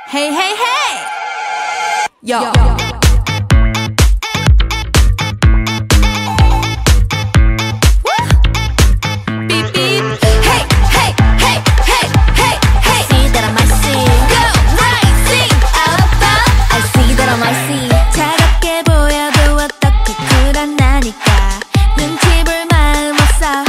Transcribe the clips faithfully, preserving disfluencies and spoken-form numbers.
Hey, hey, hey! Yo. Yo. Beep, beep. Hey, hey, hey, hey, hey, hey. See that I might see. Go, right, sing, alpha. I see that I might see. 차갑게 보여도 어떻게 쿨한 나니까 눈치 볼 마음 없어.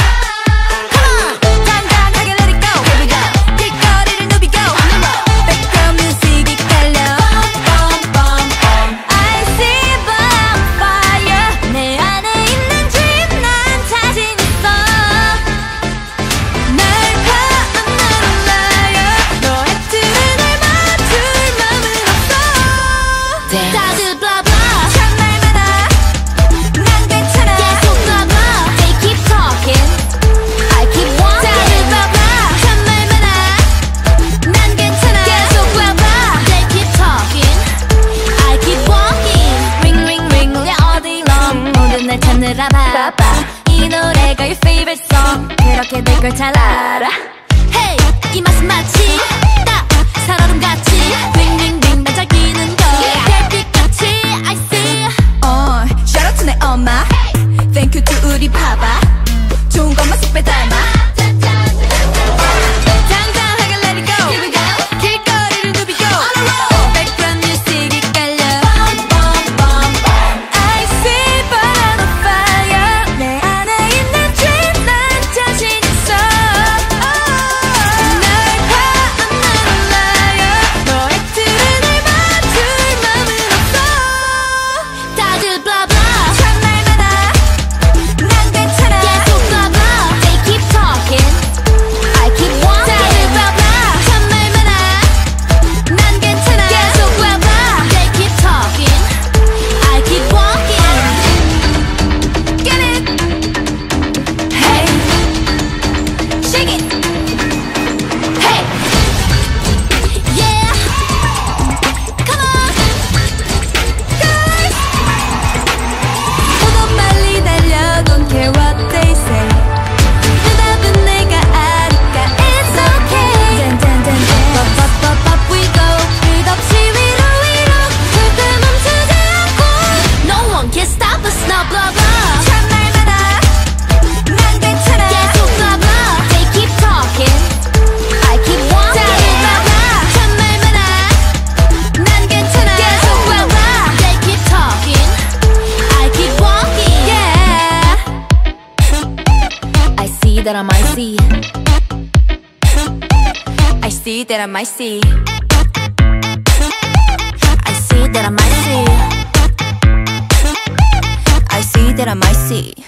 다들 blah blah 참말 많아 난 괜찮아 계속 blah blah They keep talking I keep walking 다들 blah blah 참말 많아 난 괜찮아 계속 blah blah They keep talking I keep walking Ring ring ring 울려 all day long 모든 날 찾느라 바빠 이 노래가 your favorite song 그렇게 될 걸 잘 알아 Hey 이 맛은 마치 딱 살얼음 같이 ring ring ring 난 잘 끼는 거 엄마 Thank you to 우리 파바 좋은 것만 쏙 빼닮아 당당하게 let it go Here we go 길거리를 누비고 On a roll Background music이 깔려 Bum bum bum bum I see burn on fire 내 안에 있는 dream 난 자신 있어 날 봐 I'm not a liar 너의 틀에 날 맞출 맘은 없어 다들 blah blah that I might see I see that I might see I see that I might see I see that I might see